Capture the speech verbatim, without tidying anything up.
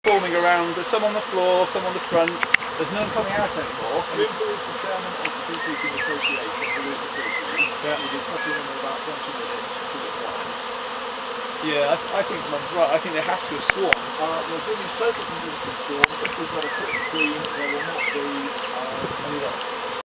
forming around. There's some on the floor, some on the front. There's none coming out anymore. Jim, who is the chairman of the Beekeeping Association, who is the fishery, yeah. We'll be cutting them in about twenty minutes to the flies. Yeah, I, th I think Mum's right. I think they have to have swarmed. Uh, well, Jim is totally convinced of swarm. If we've got a quick clean, there will not be uh, any luck.